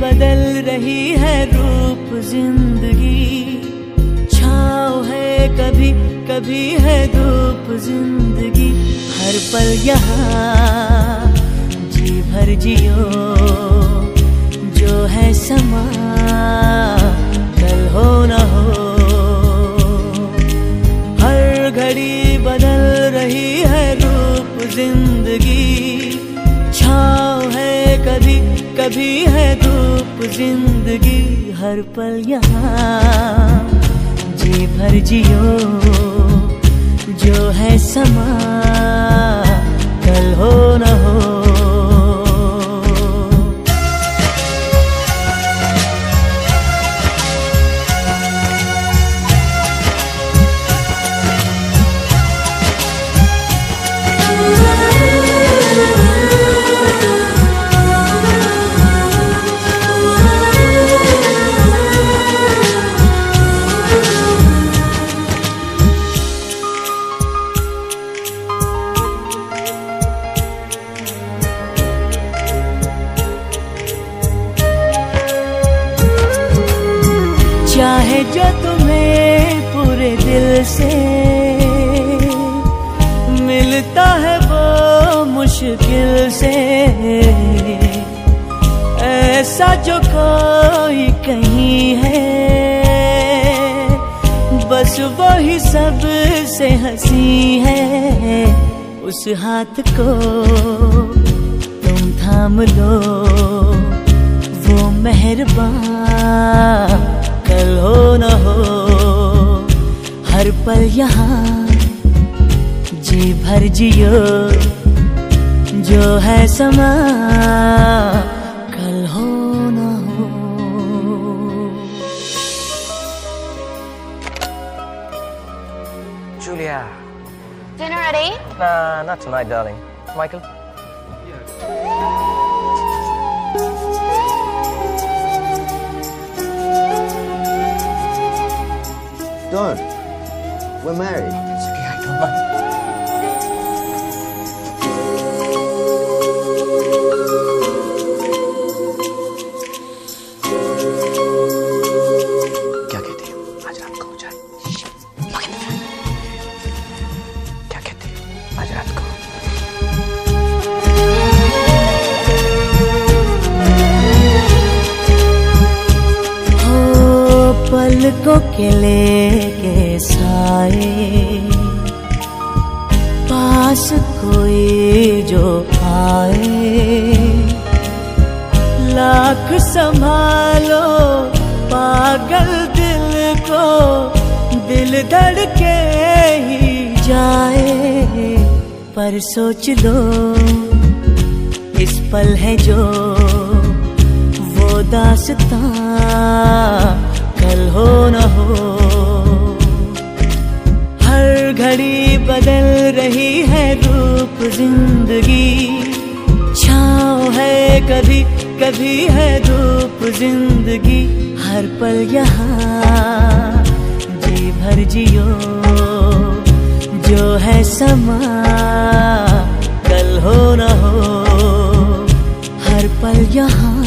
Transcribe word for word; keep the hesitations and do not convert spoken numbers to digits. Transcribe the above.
बदल रही है रूप जिंदगी, छाँव है कभी कभी है धूप जिंदगी। हर पल यहाँ जी भर जियो, जो है समा कल हो न हो। हर घड़ी बदल रही है रूप जिंदगी, छाँव है कभी कभी है धूप जिंदगी। हर पल यहाँ जी भर जियो, जो है समा कल हो न हो। चाहे जो तुम्हें पूरे दिल से मिलता है वो मुश्किल से, ऐसा जो कोई कहीं है बस वही सब से हंसी है। उस हाथ को तुम थाम लो, वो मेहरबान कल हो न हो। हर पल यहाँ जी भर जियो, जो है समा कल हो न हो। Julia. Dinner ready? Nah, not tonight, darling. Michael? Don't. We're married. It's okay, I don't mind. क्या कहती हो? आज रात को हो जाए। क्या कहती हो? आज रात को। पलकों के लेके साए, पास कोई जो आए। लाख संभालो पागल दिल को, दिल धड़के ही जाए। पर सोच लो इस पल है जो वो दास्तां कल हो न हो। हर घड़ी बदल रही है रूप जिंदगी, छाँव है कभी कभी है धूप जिंदगी। हर पल यहाँ जी भर जियो, जो है समा कल हो न हो। हर पल यहाँ